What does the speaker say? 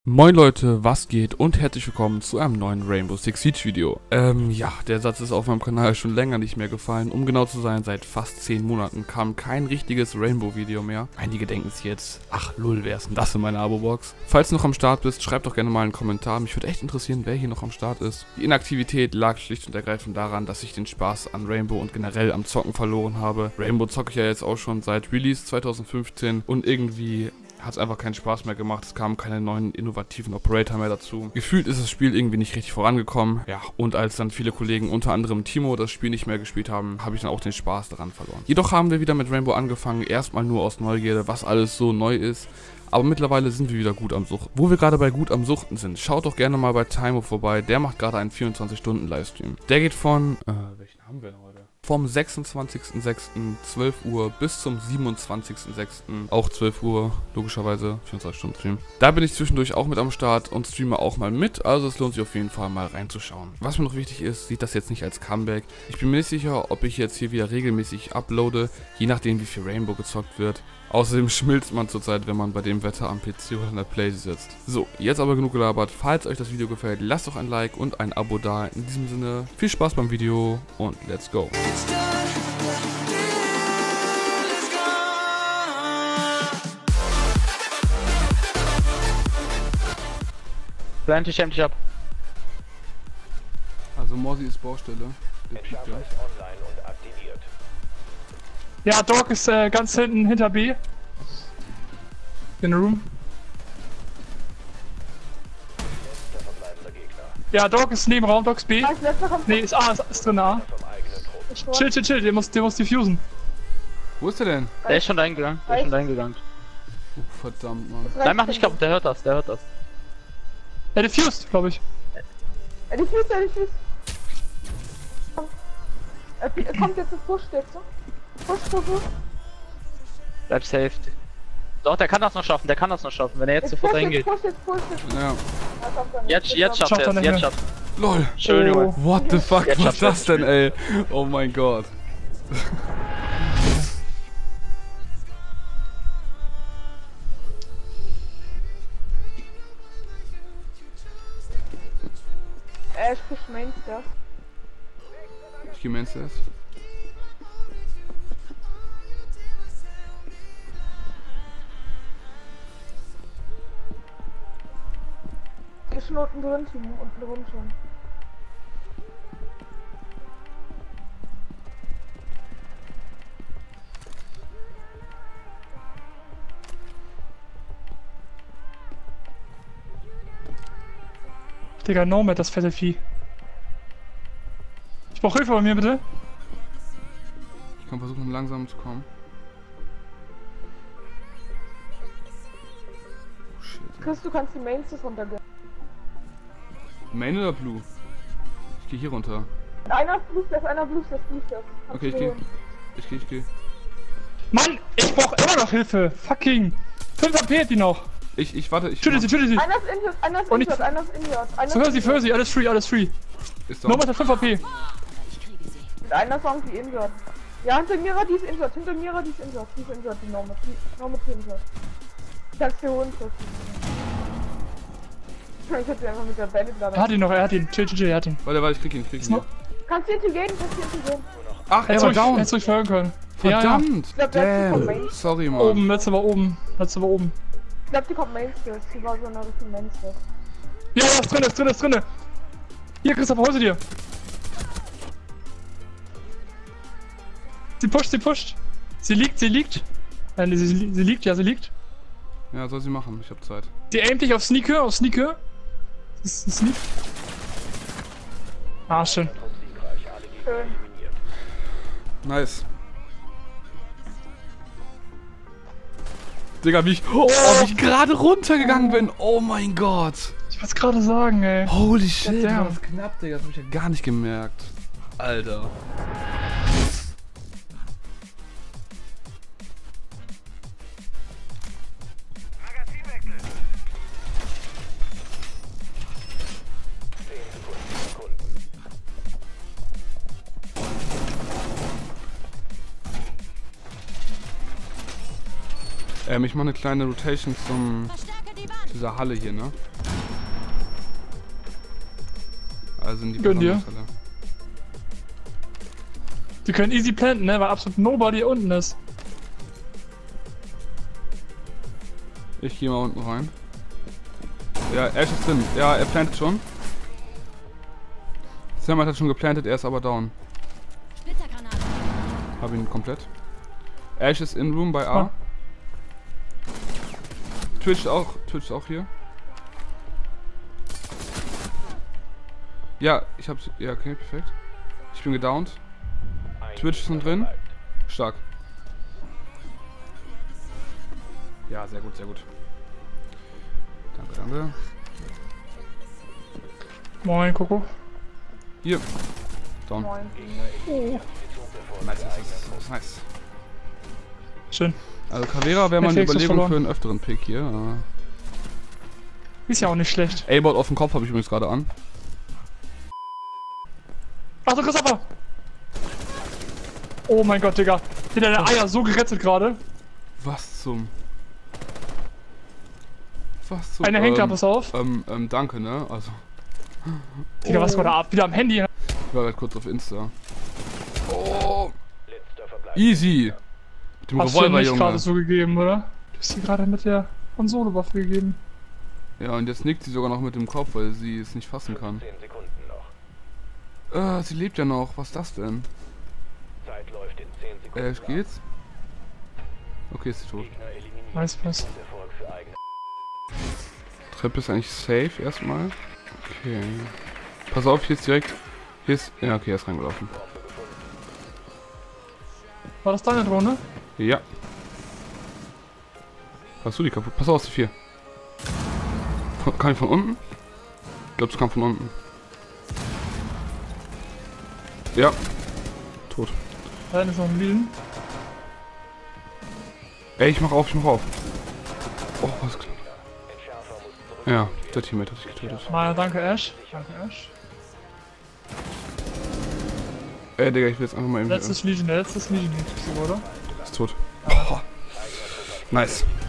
Moin Leute, was geht und herzlich willkommen zu einem neuen Rainbow Six Siege Video. Ja, der Satz ist auf meinem Kanal schon länger nicht mehr gefallen. Um genau zu sein, seit fast 10 Monaten kam kein richtiges Rainbow Video mehr. Einige denken sich jetzt, ach lul, wer ist denn das in meiner Abo-Box? Falls du noch am Start bist, schreib doch gerne mal einen Kommentar. Mich würde echt interessieren, wer hier noch am Start ist. Die Inaktivität lag schlicht und ergreifend daran, dass ich den Spaß an Rainbow und generell am Zocken verloren habe. Rainbow zocke ich ja jetzt auch schon seit Release 2015 und irgendwie hat es einfach keinen Spaß mehr gemacht, es kamen keine neuen innovativen Operator mehr dazu. Gefühlt ist das Spiel irgendwie nicht richtig vorangekommen. Ja, und als dann viele Kollegen, unter anderem Timo, das Spiel nicht mehr gespielt haben, habe ich dann auch den Spaß daran verloren. Jedoch haben wir wieder mit Rainbow angefangen, erstmal nur aus Neugierde, was alles so neu ist. Aber mittlerweile sind wir wieder gut am Suchten. Wo wir gerade bei gut am Suchten sind, schaut doch gerne mal bei Timo vorbei, der macht gerade einen 24-Stunden-Livestream. Der geht von, welchen haben wir denn heute? Vom 26.06. 12 Uhr bis zum 27.06. auch 12 Uhr, logischerweise 24-Stunden-Stream. Da bin ich zwischendurch auch mit am Start und streame auch mal mit, also es lohnt sich auf jeden Fall mal reinzuschauen. Was mir noch wichtig ist, sieht das jetzt nicht als Comeback. Ich bin mir nicht sicher, ob ich jetzt hier wieder regelmäßig uploade, je nachdem wie viel Rainbow gezockt wird. Außerdem schmilzt man zurzeit, wenn man bei dem Wetter am PC oder in der Playstation sitzt. So, jetzt aber genug gelabert. Falls euch das Video gefällt, lasst doch ein Like und ein Abo da. In diesem Sinne, viel Spaß beim Video und let's go. Plant, ich schäm dich ab. Also Morsi ist Baustelle. Der piept gleich. Ja, Dog ist ganz hinten hinter B. In der Room. Ja, Dog ist Nebenraum, Dog ist B. Nee, ist A, ist drin A. Chill, der muss diffusen. Wo ist der denn? Der ist schon reingegangen, Oh, verdammt, Mann. Nein, mach nicht kaputt, der hört das. Er diffused, glaube ich. Er diffused. Er kommt jetzt zu Push, jetzt, ne? Push. Bleib safe. Doch, der kann das noch schaffen, wenn er jetzt sofort reingeht. Push. Ja. Jetzt schafft er es, jetzt schafft er. LOL. Schön, Junge. What the fuck, Jetzt was ist das denn, ey? Oh mein Gott. Ich push Main Stairs. Ich geh Mainstairs. Ist schon unten drin, Timo, unten drin schon. Digga, Nomad, das fette Vieh. Ich brauch Hilfe bei mir, bitte. Ich kann versuchen, langsam zu kommen. Oh shit. Chris, du kannst die Main Stairs runtergehen. Main oder Blue? Ich geh hier runter. Einer ist Blue Stairs. Okay, ich geh. Mann, ich brauch immer noch Hilfe. Fucking. 5 AP hat die noch. Ich warte, ich... Töte sie. Einer ist injured. Für sie, alles free. Ist doch. Nomad hat 5 AP. Und einer ist irgendwie injured. Ja, hinter Mira, die ist injured. Die Nomad. Nomad ist injured. Ich kann's dir holen, Chris. Ich hätte sie einfach mit der Bandit laden. Er hat ihn. Chill, er hat ihn. Warte, ich krieg ihn. Kannst du ihn gehen? Ach, Er hätte ruhig verhören können. Verdammt! Ich glaub, der kommt Main. Sorry, Mann. Oben, letzte war oben. Ich glaub, die kommt Main Stairs. Die war so eine Richtung Main Stairs. Ja, ist drin. Hier, Christoph, hol sie dir. Sie pusht. Sie liegt. Nein, sie liegt. Ja, soll sie machen. Ich hab Zeit. Sie aimt dich auf Sneaker. Das ist ein Sneak. Ah, schön. Schön. Nice. Digga, wie ich gerade runtergegangen bin. Oh mein Gott. Ich wollte es gerade sagen, ey. Holy shit, Damn. das war knapp, Digga. Das hab ich ja gar nicht gemerkt. Alter. Ich mache eine kleine Rotation zum Diese Halle hier, ne? Also in die Gönn dir. Besondershalle. Die können easy planten, ne? Weil absolut nobody unten ist. Ich gehe mal unten rein. Ja, Ash ist drin. Ja, er plantet schon. Sam hat schon geplantet, er ist aber down. Hab ihn komplett. Ash ist in Room bei A. Oh. Twitch auch hier. Ja, ich hab's. Ja, okay, perfekt. Ich bin gedownt. Twitch ist noch drin. Stark. Ja, sehr gut, sehr gut. Danke, danke. Moin, Coco. Hier. Down. Moin. Oh. Nice, nice. Schön. Also Caveira wäre mal eine Netflix ist Überlegung verloren. für einen öfteren Pick hier. Ist ja auch nicht schlecht. A-Bot auf dem Kopf habe ich übrigens gerade an. Achtung, Christopher! Oh mein Gott, Digga. Hat deine Eier so gerettet gerade. Was zum... Eine hängt da, pass auf. Danke, ne? Also... Digga, was war da ab? Wieder am Handy. Ich war gerade kurz auf Insta. Oh! Easy! Mit dem Hast du Revolver, nicht Junge. gerade so gegeben, oder? Du hast sie gerade mit der Konsole-Waffe gegeben. Ja, und jetzt nickt sie sogar noch mit dem Kopf, weil sie es nicht fassen kann. Sie lebt ja noch. Was ist das denn? Geht's? Okay, ist sie tot. Nice, was? Treppe ist eigentlich safe erstmal. Okay. Pass auf, hier ist direkt... Hier ist... Ja, okay, er ist reingelaufen. War das deine Drohne? Ja. Hast du die kaputt? Pass auf, die 4. Kann ich von unten? Ich glaube, es kam von unten. Ja. Tot. Da hinten ist noch ein Lieden. Ey, ich mach auf. Oh, was klar. Ja, der Teammate hat sich getötet. Na, danke, Ash. Danke, Ash. Ey, Digga, ich will jetzt einfach mal eben... Letztes Legion, der letzte Legion, oder? Ist tot. Oh. Nice.